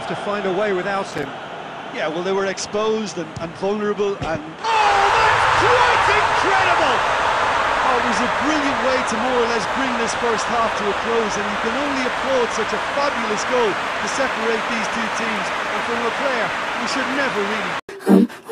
to find a way without him. Yeah, well, they were exposed and vulnerable, and... Oh, that's quite incredible! Oh, it was a brilliant way to more or less bring this first half to a close, and you can only applaud such a fabulous goal to separate these two teams. And from a player, we should never really...